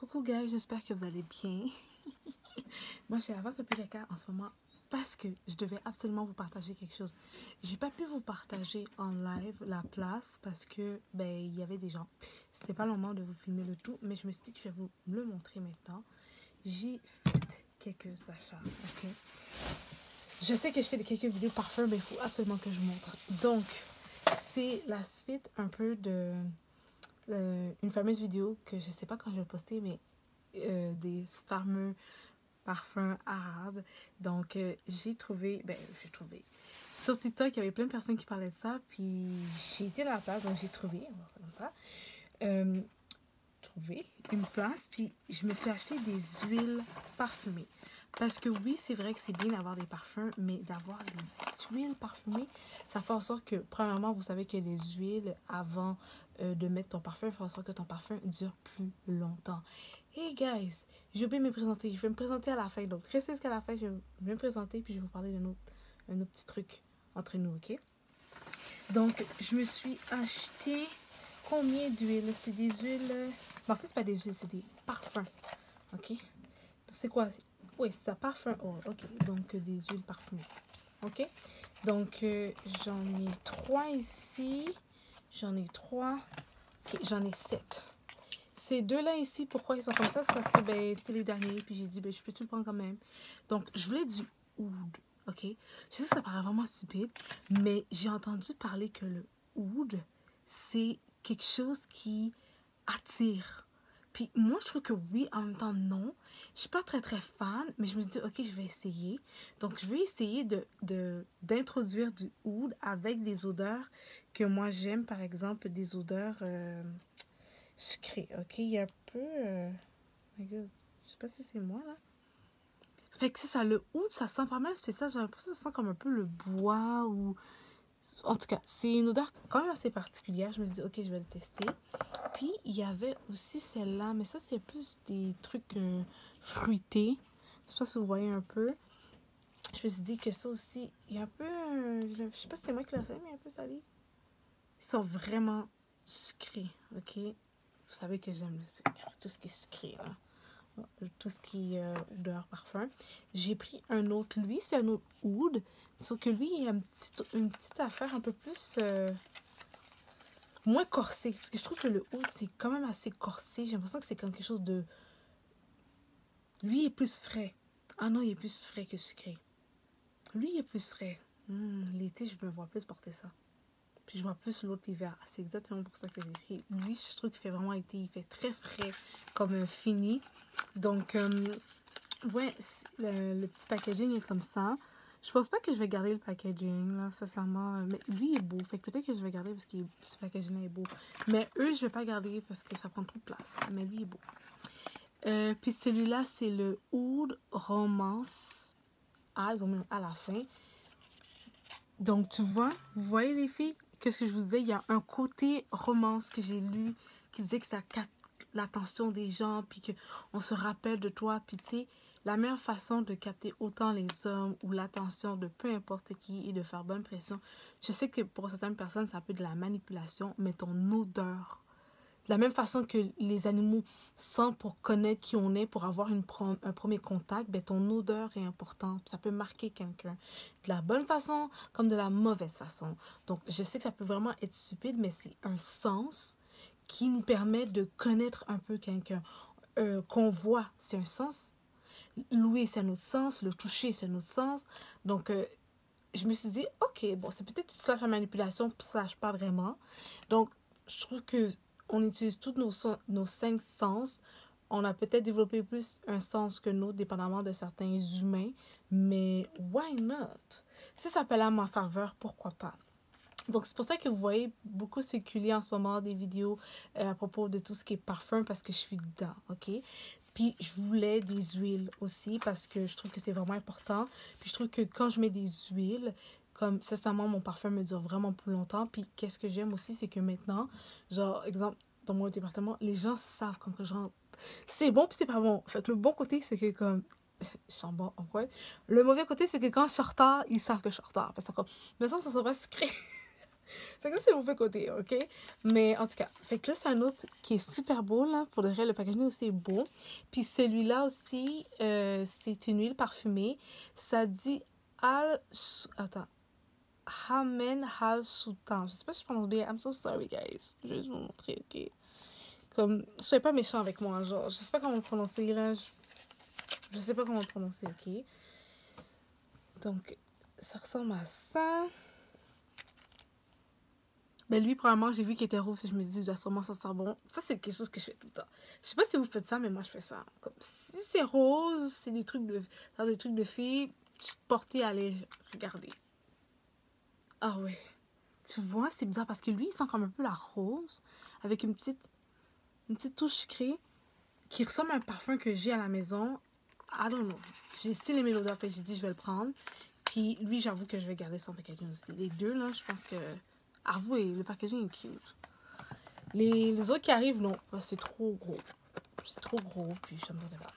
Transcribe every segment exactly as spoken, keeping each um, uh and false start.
coucou guys, j'espère que vous allez bien. Moi j'ai la face un peu caca en ce moment parce que je devais absolument vous partager quelque chose. J'ai pas pu vous partager en live la place parce que ben il y avait des gens. C'était pas le moment de vous filmer le tout, mais je me suis dit que je vais vous le montrer maintenant. J'ai fait quelques achats, ok. Je sais que je fais quelques vidéos parfum, mais il faut absolument que je vous montre. Donc c'est la suite un peu de euh, une fameuse vidéo que je sais pas quand je vais poster, mais euh, des fameux parfums arabes. Donc euh, j'ai trouvé, ben j'ai trouvé sur TikTok, il y avait plein de personnes qui parlaient de ça, puis j'ai été dans la place, donc j'ai trouvé, on va faire comme ça, euh, trouvé une place, puis je me suis acheté des huiles parfumées. Parce que oui, c'est vrai que c'est bien d'avoir des parfums, mais d'avoir des huiles parfumées, ça fait en sorte que, premièrement, vous savez que les huiles, avant euh, de mettre ton parfum, il fait en sorte que ton parfum dure plus longtemps. Hey guys, j'ai oublié de me présenter. Je vais me présenter à la fin. Donc, restez jusqu'à la fin, je vais me présenter, puis je vais vous parler d'un autre, un autre petit truc entre nous, ok? Donc, je me suis acheté combien d'huiles? C'est des huiles... Mais en fait, c'est pas des huiles, c'est des parfums, ok? C'est quoi? Oui, c'est ça, parfum oil. Ok, donc euh, des huiles parfumées. Ok, donc euh, j'en ai trois ici. J'en ai trois. Ok, j'en ai sept. Ces deux-là ici, pourquoi ils sont comme ça? C'est parce que ben, c'était les derniers. Puis j'ai dit, ben, je peux tout le prendre quand même. Donc, je voulais du oud. Ok, je sais que ça paraît vraiment stupide, mais j'ai entendu parler que le oud, c'est quelque chose qui attire. Puis moi, je trouve que oui, en même temps, non. Je suis pas très, très fan, mais je me suis dit, ok, je vais essayer. Donc, je vais essayer de, de, d'introduire du oud avec des odeurs que moi, j'aime. Par exemple, des odeurs euh, sucrées, ok? Il y a un peu... Euh... My God. Je sais pas si c'est moi, là. Fait que c'est ça, le oud, ça sent pas mal spécial. J'ai l'impression que ça sent comme un peu le bois ou... En tout cas, c'est une odeur quand même assez particulière. Je me suis dit, ok, je vais le tester. Puis, il y avait aussi celle-là, mais ça, c'est plus des trucs euh, fruités. Je sais pas si vous voyez un peu. Je me suis dit que ça aussi, il y a un peu... Euh, je sais pas si c'est moi qui l'ai salé, mais un peu salé. Ils sont vraiment sucrés, ok? Vous savez que j'aime le sucre, tout ce qui est sucré, là. Tout ce qui est euh, odeur parfum. J'ai pris un autre, lui, c'est un autre oud. Sauf que lui, il y a une petite, une petite affaire un peu plus... Euh, moins corsé, parce que je trouve que le oud, c'est quand même assez corsé. J'ai l'impression que c'est comme quelque chose de... Lui, il est plus frais. Ah non, il est plus frais que sucré. Lui, il est plus frais. Mmh, l'été, je me vois plus porter ça. Puis je vois plus l'autre l'hiver. C'est exactement pour ça que j'ai pris. Lui, je trouve qu'il fait vraiment été. Il fait très frais, comme un fini. Donc, euh, ouais, le, le petit packaging est comme ça. Je pense pas que je vais garder le packaging, là, sincèrement. Mais lui, il est beau. Fait que peut-être que je vais garder parce que ce packaging-là est beau. Mais eux, je vais pas garder parce que ça prend trop de place. Mais lui, il est beau. Euh, puis celui-là, c'est le Oud Romance. Ah, ils ont mis un à la fin. Donc, tu vois, vous voyez les filles? Qu'est-ce que je vous disais? Il y a un côté romance que j'ai lu qui disait que ça capte l'attention des gens, puis qu'on se rappelle de toi. Puis tu sais, la meilleure façon de capter autant les hommes ou l'attention de peu importe qui et de faire bonne pression, je sais que pour certaines personnes, ça peut être de la manipulation, mais ton odeur... De la même façon que les animaux sentent pour connaître qui on est, pour avoir une prom- un premier contact, ben ton odeur est importante. Ça peut marquer quelqu'un de la bonne façon comme de la mauvaise façon. Donc, je sais que ça peut vraiment être stupide, mais c'est un sens qui nous permet de connaître un peu quelqu'un. Euh, qu'on voit, c'est un sens. L'ouïe, c'est un autre sens. Le toucher, c'est un autre sens. Donc, euh, je me suis dit, ok, bon, c'est peut-être slash la manipulation, slash pas vraiment. Donc, je trouve que on utilise tous nos, nos cinq sens. On a peut-être développé plus un sens que l'autre, dépendamment de certains humains. Mais why not? Si ça peut aller à ma faveur, pourquoi pas? Donc, c'est pour ça que vous voyez beaucoup circuler en ce moment des vidéos euh, à propos de tout ce qui est parfum parce que je suis dedans, ok? Puis, je voulais des huiles aussi parce que je trouve que c'est vraiment important. Puis, je trouve que quand je mets des huiles, comme sincèrement, mon parfum me dure vraiment plus longtemps. Puis, qu'est-ce que j'aime aussi, c'est que maintenant, genre, exemple, dans mon département, les gens savent quand que je rentre. C'est bon, puis c'est pas bon. Fait que le bon côté, c'est que comme... Je sens bon, en quoi? Le mauvais côté, c'est que quand je suis en retard, ils savent que je suis en retard. Parce que comme, mais ça, ça serait pas secret. Fait que ça, c'est mon fait côté, ok? Mais en tout cas, fait que là, c'est un autre qui est super beau, là. Pour le vrai, le packaging aussi est beau. Puis celui-là aussi, euh, c'est une huile parfumée. Ça dit Al... Attends. Hamen Hal Sultan. Je sais pas si je prononce bien. I'm so sorry, guys. Je vais juste vous montrer, ok? Comme, soyez pas méchant avec moi, genre. Je sais pas comment le prononcer, là. Je, je sais pas comment le prononcer, ok? Donc, ça ressemble à ça. Ben lui, probablement, j'ai vu qu'il était rose et je me dis, il doit sûrement ça sent bon. Ça, c'est quelque chose que je fais tout le temps. Je sais pas si vous faites ça, mais moi, je fais ça. Comme, si c'est rose, c'est des trucs de, des trucs de filles, je suis portée à aller regarder. Ah ouais. Tu vois, c'est bizarre parce que lui, il sent comme un peu la rose avec une petite, une petite touche sucrée qui ressemble à un parfum que j'ai à la maison. I don't know. J'ai still aimé l'odeur, fait que j'ai dit, je vais le prendre. Puis lui, j'avoue que je vais garder son packaging aussi. Les deux, là, je pense que... Avouez, le packaging est cute. Les, les autres qui arrivent, non. C'est trop gros. C'est trop gros, puis ça me donne pas.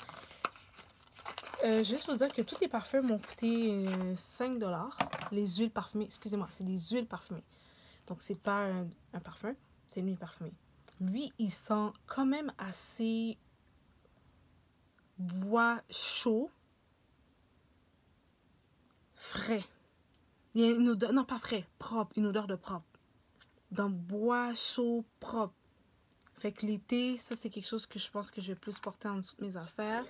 Euh, juste vous dire que tous les parfums m'ont coûté euh, cinq dollars. Les huiles parfumées, excusez-moi, c'est des huiles parfumées. Donc, c'est pas un, un parfum, c'est une huile parfumée. Lui, il sent quand même assez bois chaud, frais. Il y a une odeur, non pas frais, propre, une odeur de propre. Dans bois chaud, propre. Fait que l'été, ça c'est quelque chose que je pense que je vais plus porter en dessous de mes affaires.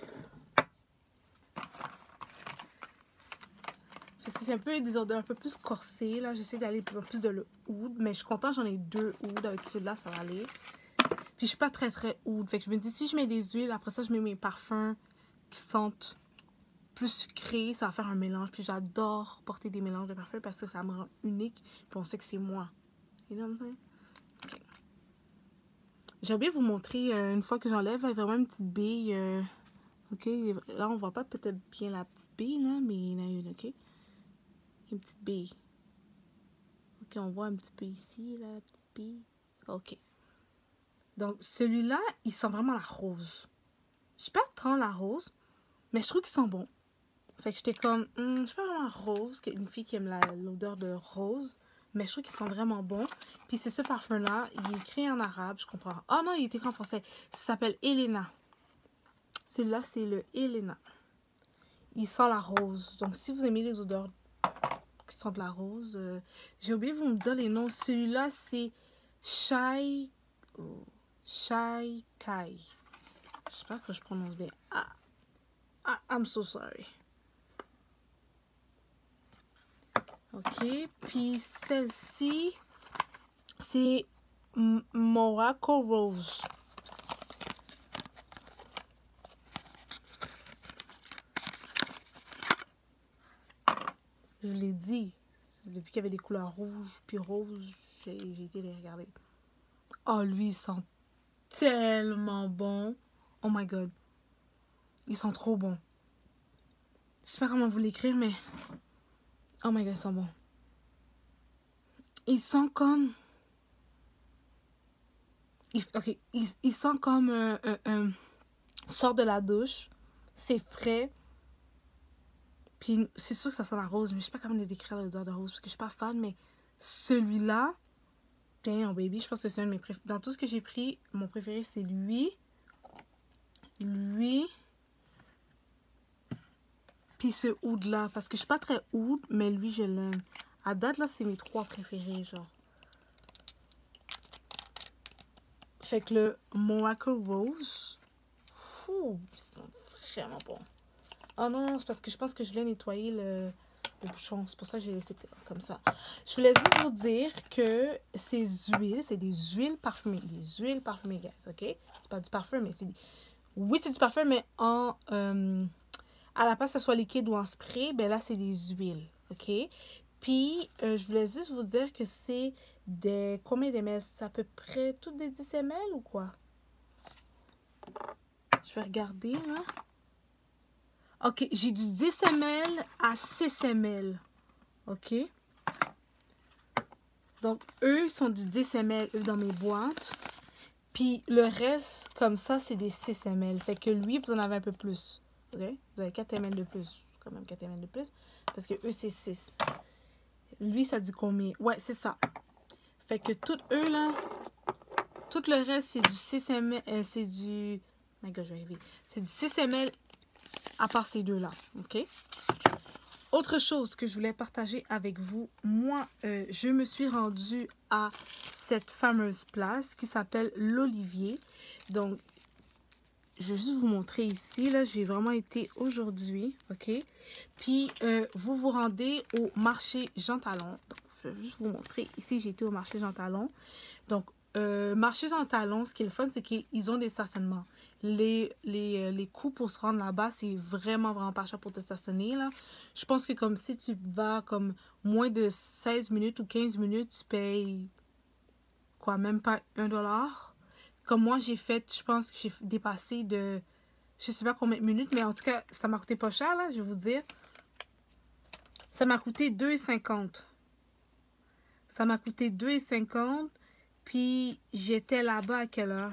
C'est un peu des odeurs un peu plus corsées, là. J'essaie d'aller plus, plus de le oud, mais je suis contente, j'en ai deux oud. Avec celui-là, ça va aller. Puis je suis pas très très oud. Fait que je me dis, si je mets des huiles, après ça, je mets mes parfums qui sentent plus sucrés. Ça va faire un mélange. Puis j'adore porter des mélanges de parfums parce que ça me rend unique. Puis on sait que c'est moi. You know what I'm saying? Okay. J'ai oublié de vous montrer euh, une fois que j'enlève, il y a vraiment une petite bille. Euh, ok, là on voit pas peut-être bien la petite bille, là, mais il y en a une, ok? Une petite bille. Ok, on voit un petit peu ici, là, la petite bille. Ok. Donc, celui-là, il sent vraiment la rose. Je sais pas tant la rose, mais je trouve qu'il sent bon. Fait que j'étais comme, hmm, je sais pas vraiment rose, une fille qui aime l'odeur de rose, mais je trouve qu'il sent vraiment bon. Puis c'est ce parfum-là, il est écrit en arabe, je comprends. Oh non, il est écrit en français. Ça s'appelle Elena. Celui-là, c'est le Elena. Il sent la rose. Donc, si vous aimez les odeurs qui sentent la rose, euh, j'ai oublié de vous me dire les noms. Celui-là, c'est Shai... Oh, Shai Kai. J'espère que je prononce bien. Ah, ah, I'm so sorry. Ok, puis celle-ci, c'est Morocco Rose. Je vous l'ai dit, depuis qu'il y avait des couleurs rouges puis roses, j'ai été les regarder. Oh, lui, il sent tellement bon. Oh my god. Il sent trop bon. Je sais pas comment vous l'écrire, mais... Oh my god, il sent bon. Il sent comme... Il, ok, il, il sent comme un... Euh, euh, euh, sort de la douche. C'est frais. Puis c'est sûr que ça sent la rose, mais je sais pas comment décrire l'odeur de rose parce que je suis pas fan, mais celui-là, damn baby, je pense que c'est un de mes préférés. Dans tout ce que j'ai pris, mon préféré c'est lui, lui, puis ce oud là, parce que je suis pas très oud, mais lui je l'aime. À date là, c'est mes trois préférés, genre. Fait que le Morocco Rose, ouh, ils sont vraiment bons. Oh non, c'est parce que je pense que je voulais nettoyer le, le bouchon. C'est pour ça que j'ai laissé comme ça. Je voulais juste vous dire que ces huiles, c'est des huiles parfumées. Des huiles parfumées, guys, ok? C'est pas du parfum, mais c'est... Oui, c'est du parfum, mais en... Euh, à la place que ce soit liquide ou en spray, ben là, c'est des huiles, ok? Puis, euh, je voulais juste vous dire que c'est des... Combien de millilitres? C'est à peu près toutes des dix millilitres ou quoi? Je vais regarder, là. Ok, j'ai du dix millilitres à six millilitres. Ok. Donc, eux sont du dix millilitres eux, dans mes boîtes. Puis, le reste, comme ça, c'est des six millilitres. Fait que lui, vous en avez un peu plus. Ok? Vous avez quatre millilitres de plus. Quand même quatre millilitres de plus. Parce que eux, c'est six. lui, ça dit combien? Ouais, c'est ça. Fait que tout eux, là, tout le reste, c'est du six millilitres, euh, c'est du... My God, je vais arriver. C'est du six millilitres à part ces deux-là, OK? Autre chose que je voulais partager avec vous, moi, euh, je me suis rendue à cette fameuse place qui s'appelle l'Olivier. Donc, je vais juste vous montrer ici, là, j'ai vraiment été aujourd'hui, OK? Puis, euh, vous vous rendez au marché Jean Talon. Donc, je vais juste vous montrer. Ici, j'ai été au marché Jean Talon. Donc, euh, marché Jean Talon, ce qui est le fun, c'est qu'ils ont des stationnements. Les, les, les coûts pour se rendre là-bas, c'est vraiment, vraiment pas cher pour te stationner, là. Je pense que comme si tu vas comme moins de seize minutes ou quinze minutes, tu payes, quoi, même pas un dollar. Comme moi, j'ai fait, je pense que j'ai dépassé de, je sais pas combien de minutes, mais en tout cas, ça m'a coûté pas cher, là, je vais vous dire. Ça m'a coûté deux cinquante. Ça m'a coûté deux cinquante. Puis, j'étais là-bas à quelle heure?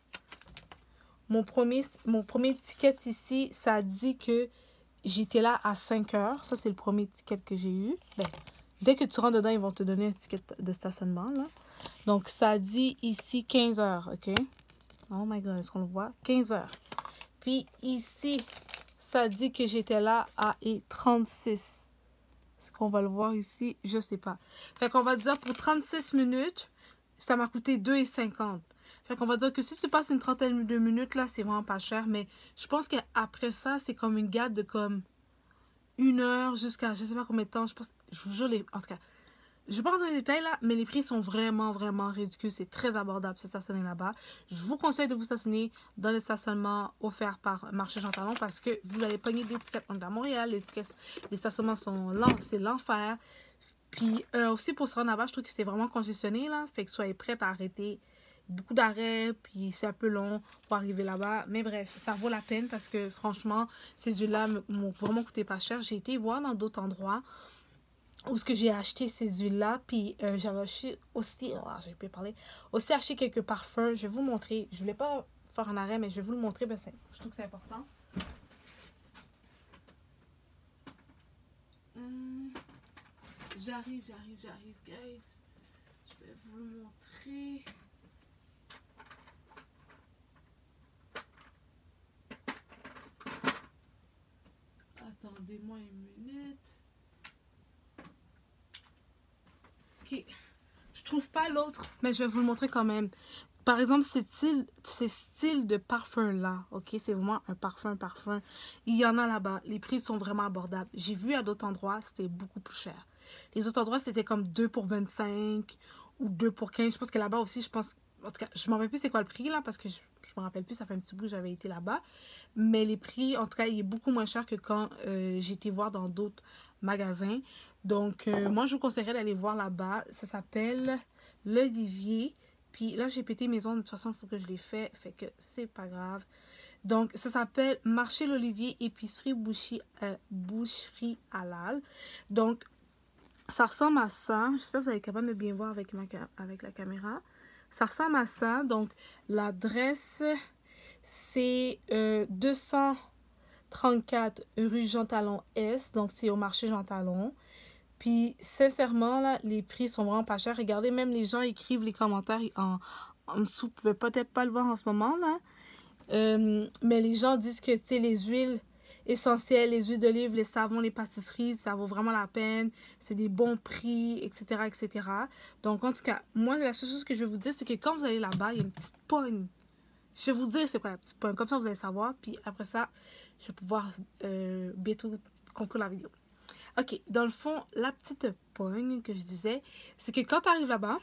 Mon premier, mon premier ticket ici, ça dit que j'étais là à cinq heures. Ça, c'est le premier ticket que j'ai eu. Ben, dès que tu rentres dedans, ils vont te donner un ticket de stationnement, là. Donc, ça dit ici quinze heures, OK? Oh my God, est-ce qu'on le voit? quinze heures. Puis, ici, ça dit que j'étais là à trente-six. Est-ce qu'on va le voir ici? Je sais pas. Fait qu'on va dire pour trente-six minutes, ça m'a coûté deux cinquante. Fait qu'on va dire que si tu passes une trentaine de minutes, là, c'est vraiment pas cher. Mais je pense qu'après ça, c'est comme une garde de comme une heure jusqu'à je sais pas combien de temps. Je pense, je vous jure, les, en tout cas, je ne vais pas rentrer dans les détails là, mais les prix sont vraiment, vraiment ridicules. C'est très abordable se stationner là-bas. Je vous conseille de vous stationner dans le stationnement offert par Marché Jean Talon parce que vous allez pogner des tickets à Montréal. Les, tickets, les stationnements sont lents, c'est l'enfer. Puis euh, aussi pour se rendre là-bas, je trouve que c'est vraiment congestionné là. Fait que soyez prêts à arrêter. Beaucoup d'arrêts, puis c'est un peu long pour arriver là-bas. Mais bref, ça vaut la peine parce que franchement, ces huiles-là m'ont vraiment coûté pas cher. J'ai été voir dans d'autres endroits où ce que j'ai acheté ces huiles-là. Puis euh, j'avais acheté aussi, oh, j'ai pu parler, aussi acheté quelques parfums. Je vais vous montrer. Je voulais pas faire un arrêt, mais je vais vous le montrer. Ben, je trouve que c'est important. Hum, j'arrive, j'arrive, j'arrive, guys. Je vais vous le montrer. Attendez-moi une minute. Ok. Je trouve pas l'autre, mais je vais vous le montrer quand même. Par exemple, ce style, ce style de parfum-là, ok? C'est vraiment un parfum, parfum. Il y en a là-bas. Les prix sont vraiment abordables. J'ai vu à d'autres endroits, c'était beaucoup plus cher. Les autres endroits, c'était comme deux pour vingt-cinq ou deux pour quinze. Je pense que là-bas aussi, je pense... En tout cas, je ne me rappelle plus c'est quoi le prix, là, parce que je ne me rappelle plus, ça fait un petit bout que j'avais été là-bas. Mais les prix, en tout cas, il est beaucoup moins cher que quand euh, j'ai été voir dans d'autres magasins. Donc, euh, moi, je vous conseillerais d'aller voir là-bas. Ça s'appelle l'Olivier. Puis là, j'ai pété mes ongles. De toute façon, il faut que je les fasse. Fait que c'est pas grave. Donc, ça s'appelle Marché l'Olivier, épicerie, boucherie, euh, boucherie halal. Donc, ça ressemble à ça. J'espère que vous allez être capable de bien voir avec, ma, avec la caméra. Ça ressemble à ça. Donc, l'adresse, c'est euh, deux cent trente-quatre rue Jean Talon Est. Donc, c'est au marché Jean Talon. Puis, sincèrement, là, les prix sont vraiment pas chers. Regardez, même les gens écrivent les commentaires en, en dessous. Vous pouvez peut-être pas le voir en ce moment, là. Euh, mais les gens disent que, tu sais, les huiles essentielles, les huiles d'olive, les savons, les pâtisseries, ça vaut vraiment la peine. C'est des bons prix, et cetera, et cetera. Donc, en tout cas, moi, la seule chose que je vais vous dire, c'est que quand vous allez là-bas, il y a une petite pogne. Je vais vous dire c'est quoi la petite pogne. Comme ça, vous allez savoir. Puis après ça, je vais pouvoir euh, bientôt conclure la vidéo. Ok, dans le fond, la petite pogne que je disais, c'est que quand tu arrives là-bas,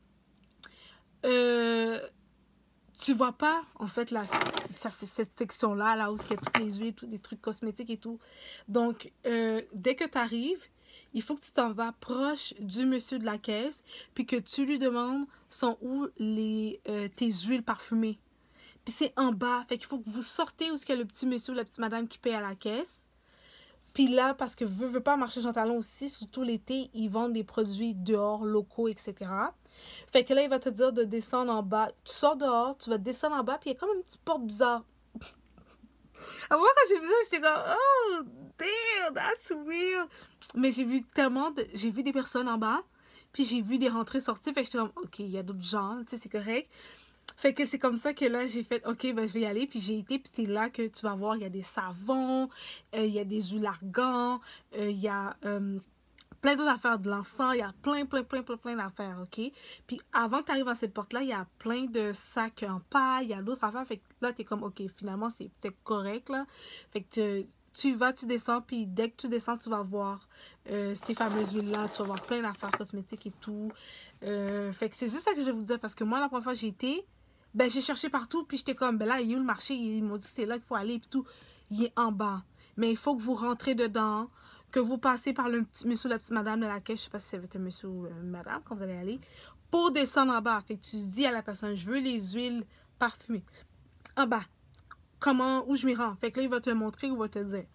euh, tu vois pas, en fait, la, ça, cette section-là, là où il y a toutes les huiles, tous les trucs cosmétiques et tout. Donc, euh, dès que tu arrives, il faut que tu t'en vas proche du monsieur de la caisse, puis que tu lui demandes sont où les, euh, tes huiles parfumées. Puis c'est en bas, fait qu'il faut que vous sortez où il y a le petit monsieur ou la petite madame qui paye à la caisse. Puis là, parce que veux, veux pas marcher Jean Talon aussi, surtout l'été, ils vendent des produits dehors, locaux, et cetera. Fait que là, il va te dire de descendre en bas. Tu sors dehors, tu vas descendre en bas, puis il y a comme une petite porte bizarre. À moi, quand j'ai vu ça, j'étais comme, oh, damn, that's weird. Mais j'ai vu tellement de... J'ai vu des personnes en bas, puis j'ai vu des rentrées sorties, fait que j'étais comme, ok, il y a d'autres gens, tu sais, c'est correct. Fait que c'est comme ça que là, j'ai fait, ok, ben je vais y aller, puis j'ai été, puis c'est là que tu vas voir, il y a des savons, euh, il y a des huiles argan, euh, il y a... Euh, plein d'autres affaires, de l'encens, il y a plein, plein, plein, plein, plein d'affaires, ok? Puis avant que tu arrives à cette porte-là, il y a plein de sacs en paille, il y a d'autres affaires, fait que là, tu es comme, ok, finalement, c'est peut-être correct, là. Fait que tu, tu vas, tu descends, puis dès que tu descends, tu vas voir euh, ces fameuses huiles-là, tu vas voir plein d'affaires cosmétiques et tout. Euh, fait que c'est juste ça que je vais vous dire, parce que moi, la première fois que j'ai été, ben, j'ai cherché partout, puis j'étais comme, ben là, il y a où le marché? Ils m'ont dit, c'est là qu'il faut aller, puis tout. Il est en bas. Mais il faut que vous rentrez dedans, que vous passez par le petit monsieur ou la petite madame de la caisse, je sais pas si c'est un monsieur ou une madame quand vous allez aller, pour descendre en bas. Fait que tu dis à la personne, je veux les huiles parfumées. En bas. Comment, où je m'y rends? Fait que là, il va te le montrer ou il va te le dire.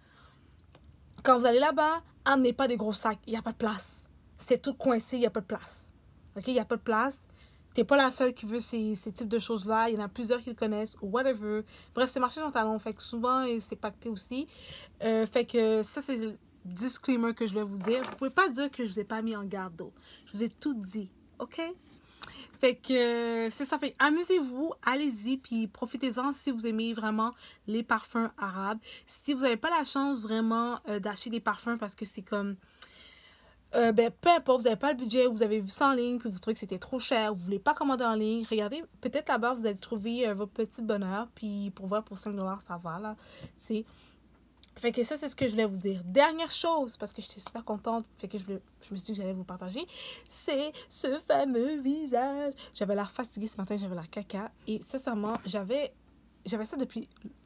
Quand vous allez là-bas, amenez pas des gros sacs. Il n'y a pas de place. C'est tout coincé, il n'y a pas de place. OK? Il n'y a pas de place. T'es pas la seule qui veut ces, ces types de choses-là. Il y en a plusieurs qui le connaissent ou whatever. Bref, c'est marché dans talon. Fait que souvent, c'est pacté aussi. Euh, fait que ça, c'est disclaimer que je vais vous dire. Vous pouvez pas dire que je vous ai pas mis en garde d'eau. Je vous ai tout dit, ok? Fait que c'est ça. Fait amusez-vous, allez-y, puis profitez-en si vous aimez vraiment les parfums arabes. Si vous n'avez pas la chance vraiment euh, d'acheter des parfums parce que c'est comme... Euh, ben, peu importe, vous n'avez pas le budget, vous avez vu ça en ligne, puis vous trouvez que c'était trop cher, vous voulez pas commander en ligne, regardez, peut-être là-bas, vous allez trouver euh, votre petit bonheur, puis pour voir, pour cinq dollars, ça va, là, c'est... Fait que ça, c'est ce que je voulais vous dire. Dernière chose, parce que j'étais super contente, fait que je, voulais, je me suis dit que j'allais vous partager, c'est ce fameux visage. J'avais l'air fatiguée ce matin, j'avais l'air caca. Et sincèrement, j'avais j'avais ça depuis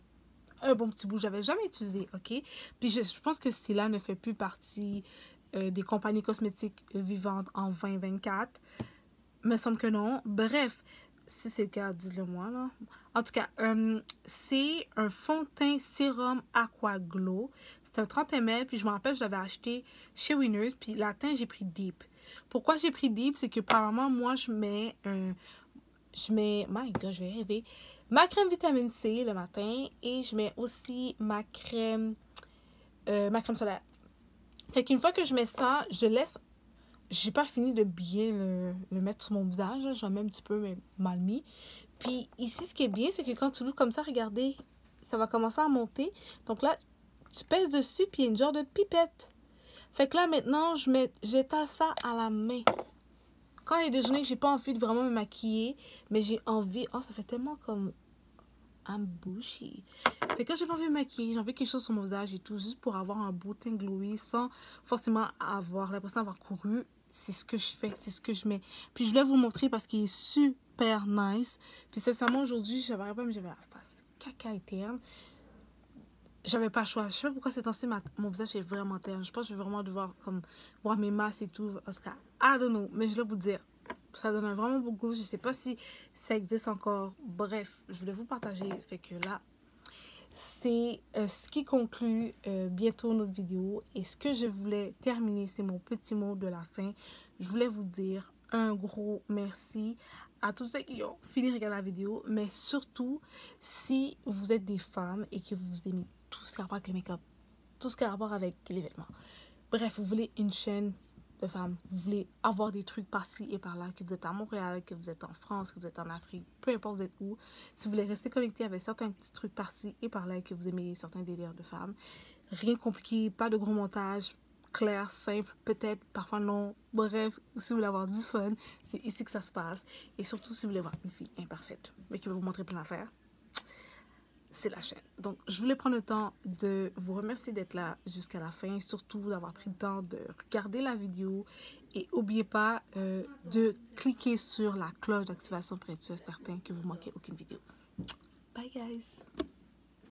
un bon petit bout. J'avais jamais utilisé, ok? Puis je, je pense que cela ne fait plus partie euh, des compagnies cosmétiques vivantes en vingt vingt-quatre. Me semble que non. Bref, si c'est le cas, dites-le moi, là. En tout cas, euh, c'est un fond de teint sérum Aqua Glow. C'est un trente millilitres, puis je me rappelle, je l'avais acheté chez Winners, puis la teinte, j'ai pris Deep. Pourquoi j'ai pris Deep? C'est que, apparemment, moi, je mets un... Je mets... My God, je vais rêver. Ma crème vitamine C le matin, et je mets aussi ma crème... Euh, ma crème solaire. Fait qu'une fois que je mets ça, je laisse... J'ai pas fini de bien le, le mettre sur mon visage. J'en mets un petit peu, mais mal mis. Puis ici, ce qui est bien, c'est que quand tu l'ouvres comme ça, regardez, ça va commencer à monter. Donc là, tu pèses dessus, puis il y a une genre de pipette. Fait que là, maintenant, je mets, j'étale ça à la main. Quand il y a des journées que j'ai pas envie de vraiment me maquiller, mais j'ai envie... Oh, ça fait tellement comme... I'm bushy. Fait que quand j'ai pas envie de me maquiller, j'ai envie de quelque chose sur mon visage et tout, juste pour avoir un beau teint glowy, sans forcément avoir l'impression d'avoir couru. C'est ce que je fais, c'est ce que je mets. Puis je voulais vous le montrer parce qu'il est super nice. Puis sincèrement, aujourd'hui, j'avais pas, mais j'avais la face caca et terne. J'avais pas le choix. Je sais pas pourquoi c'est temps-ci, mon visage est vraiment terne. Je pense que je vais vraiment devoir comme, voir mes masses et tout. En tout cas, I don't know. Mais je voulais vous dire, ça donne un vraiment beau goût. Je sais pas si ça existe encore. Bref, je voulais vous partager. Fait que là, c'est euh, ce qui conclut euh, bientôt notre vidéo. Et ce que je voulais terminer, c'est mon petit mot de la fin. Je voulais vous dire un gros merci à tous ceux qui ont fini de regarder la vidéo. Mais surtout, si vous êtes des femmes et que vous aimez tout ce qui a rapport avec le make-up, tout ce qui a rapport avec les vêtements. Bref, vous voulez une chaîne de femmes, vous voulez avoir des trucs par-ci et par-là, que vous êtes à Montréal, que vous êtes en France, que vous êtes en Afrique, peu importe vous êtes où, si vous voulez rester connecté avec certains petits trucs par-ci et par-là, que vous aimez certains délires de femmes, rien de compliqué, pas de gros montage, clair, simple, peut-être, parfois non, bref, si vous voulez avoir du fun, c'est ici que ça se passe, et surtout si vous voulez voir une fille imparfaite, mais qui va vous montrer plein d'affaires, c'est la chaîne. Donc, je voulais prendre le temps de vous remercier d'être là jusqu'à la fin, surtout d'avoir pris le temps de regarder la vidéo et n'oubliez pas euh, de cliquer sur la cloche d'activation pour être sûr certain que vous ne manquez aucune vidéo. Bye guys!